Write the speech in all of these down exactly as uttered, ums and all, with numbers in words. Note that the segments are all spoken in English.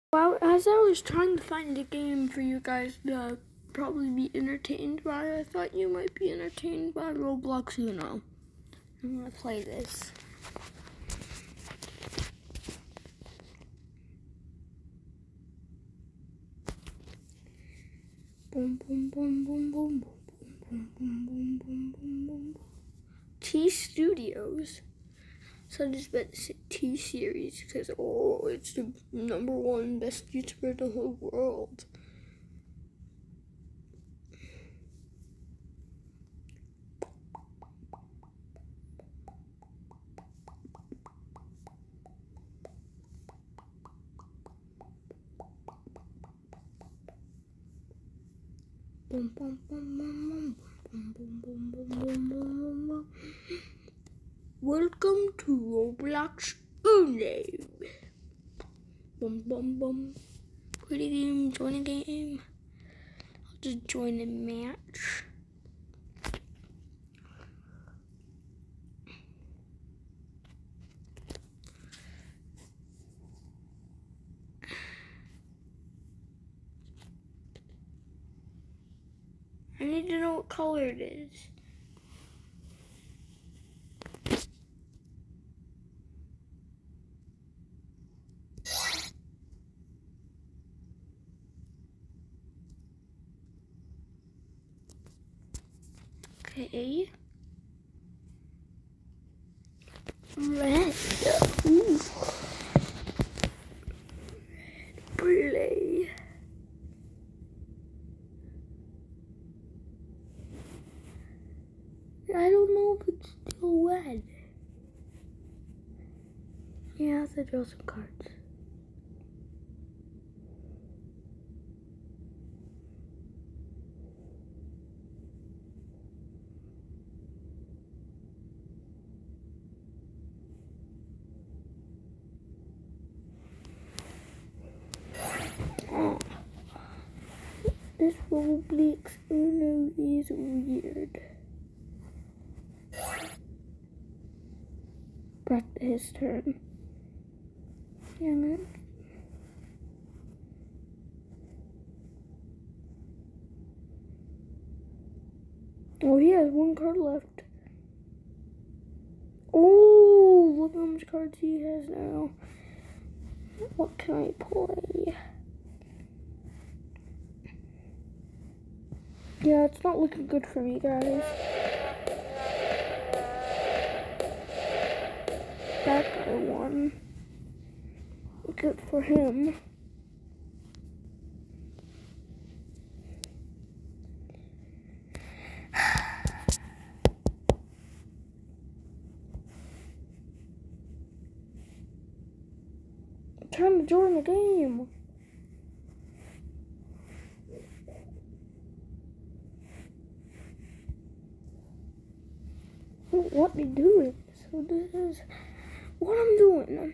Well, as I was trying to find a game for you guys to probably be entertained by, I thought you might be entertained by Roblox, you know. I'm gonna play this. Boom, boom, boom, boom, boom, boom, boom, boom, boom, boom, boom, boom. T Studios. So I just bet it's T series because oh, it's the number one best YouTuber in the whole world. Boom, boom, boom, boom, boom, boom, boom, boom, boom, boom, boom, boom. Welcome to Roblox Uname. Boom, boom, boom. Pretty game, join a game. I'll just join a match. I need to know what color it is. Okay. Red. Ooh. Red play. I don't know if it's still red. Yeah, I have to draw some cards. Oh. This Roblox Uno is weird. Back to his turn. Dang it. Oh, he has one card left. Oh, look how much cards he has now. What can I play? Yeah, it's not looking good for me, guys. That guy won. Good for him. Time to join the game. What we doing? So this is what I'm doing.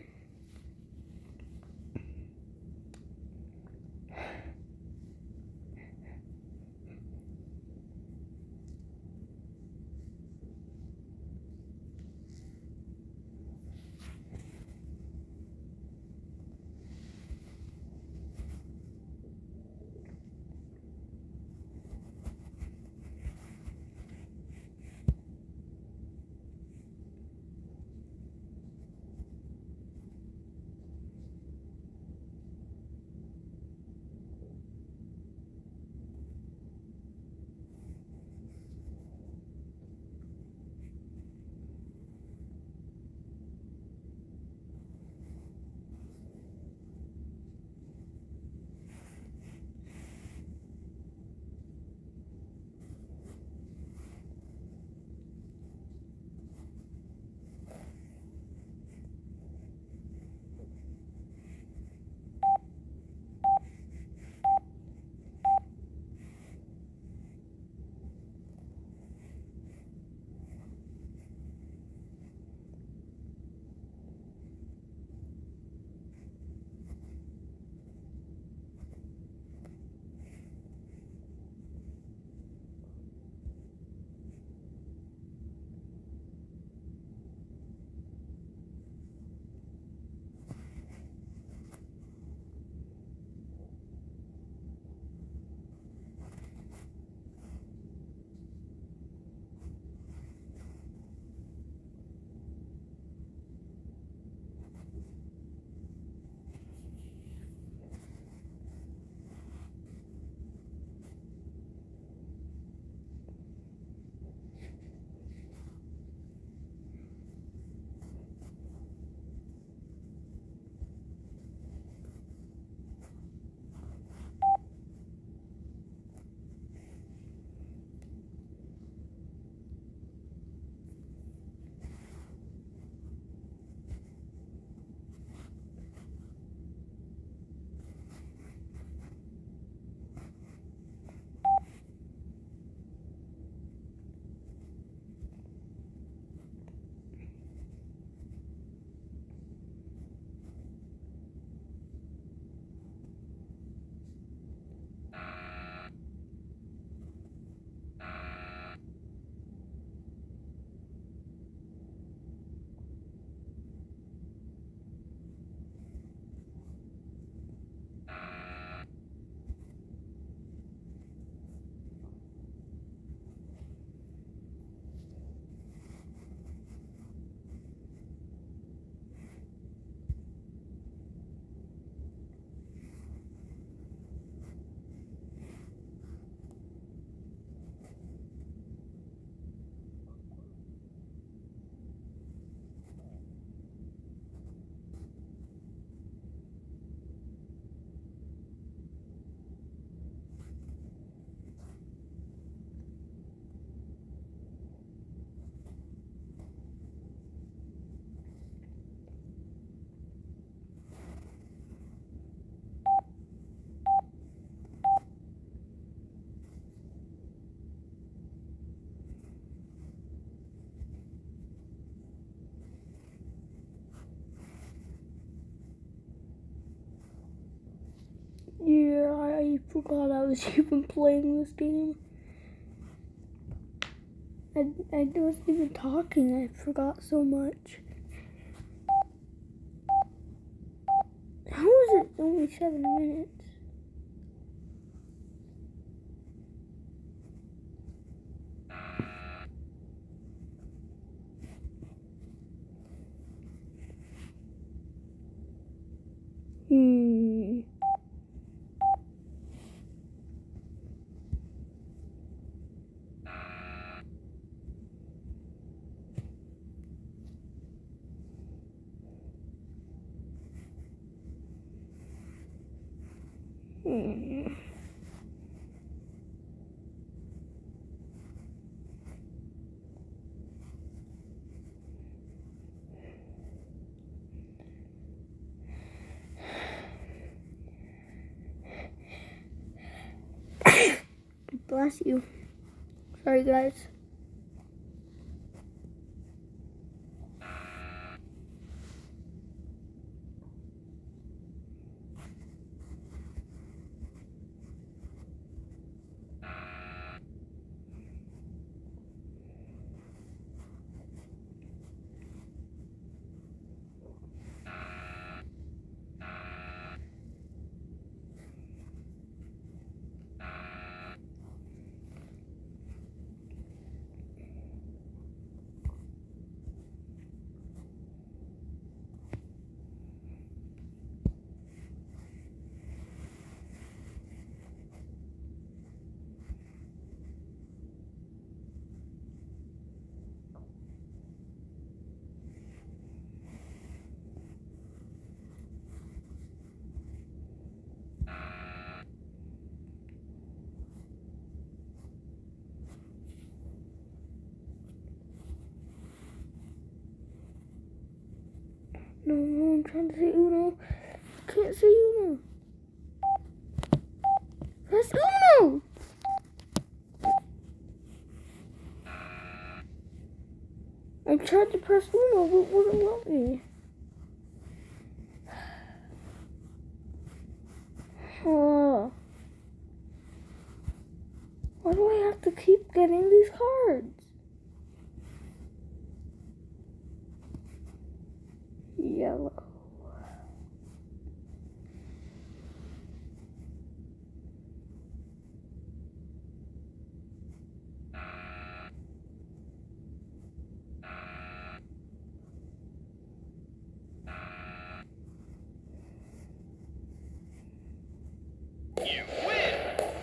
Yeah, I forgot I was even playing this game. I, I wasn't even talking. I forgot so much. How is it only seven minutes? Hmm. Hmm. Bless you. Sorry, guys. No, no, I'm trying to say Uno. Can't say Uno. Press Uno! I tried to press Uno, but it wouldn't let me. Uh, why do I have to keep getting these cards? Yellow. You win!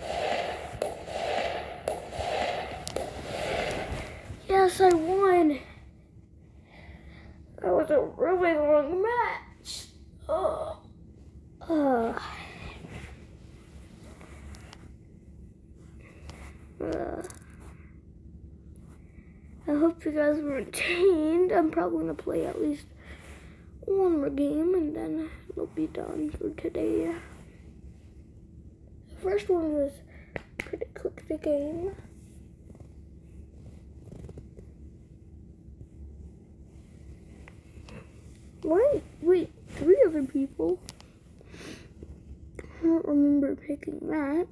Yes, I won. That was a really long match. Oh. Uh. Uh. I hope you guys were entertained. I'm probably gonna play at least one more game and then it'll be done for today. The first one was pretty quick the game. Wait, wait, three other people. I don't remember picking that.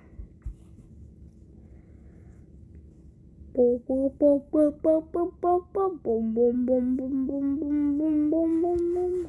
Boom, boom, boom, boom, boom, boom, boom, boom, boom, boom, boom, boom, boom, boom, boom, boom, boom, boom.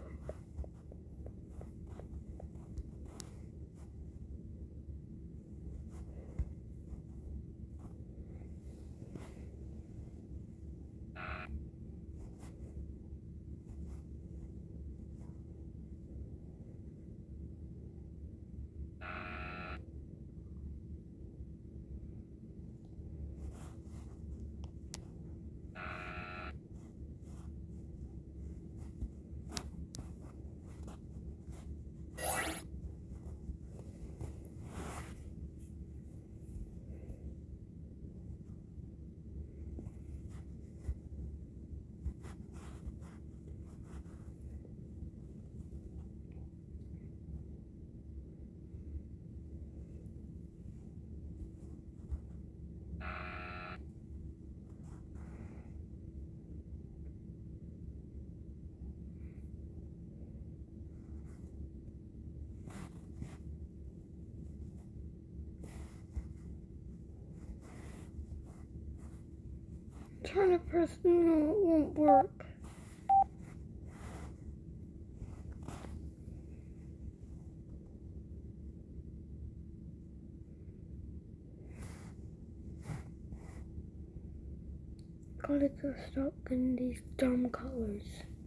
Trying to press Uno, it won't work. Gotta go stop getting these dumb colors.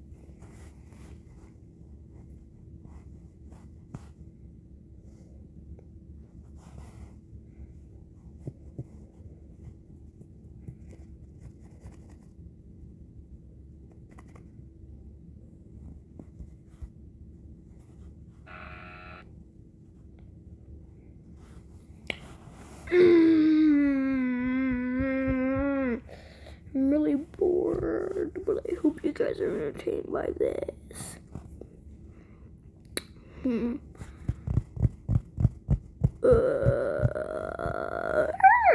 I'm really bored, but I hope you guys are entertained by this. Hmm. Uh,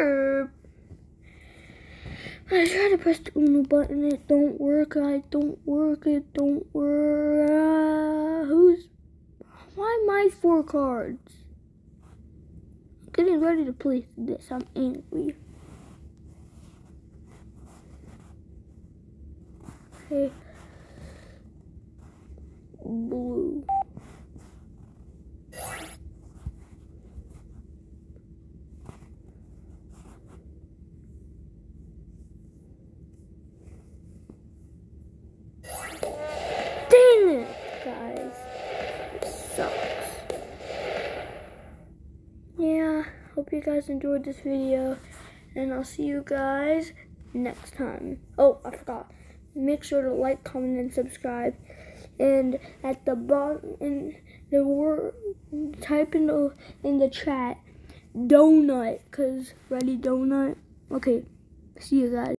I try to press the Uno button, it don't work, I don't work, it don't work. Uh, who's, why my four cards? I'm getting ready to play this, I'm angry. Okay. Blue. Dang it, guys. It sucks. Yeah, hope you guys enjoyed this video, and I'll see you guys next time. Oh, I forgot. Make sure to like, comment, and subscribe. And at the bottom in the word, type in the in the chat donut, cause ready donut. Okay, see you guys.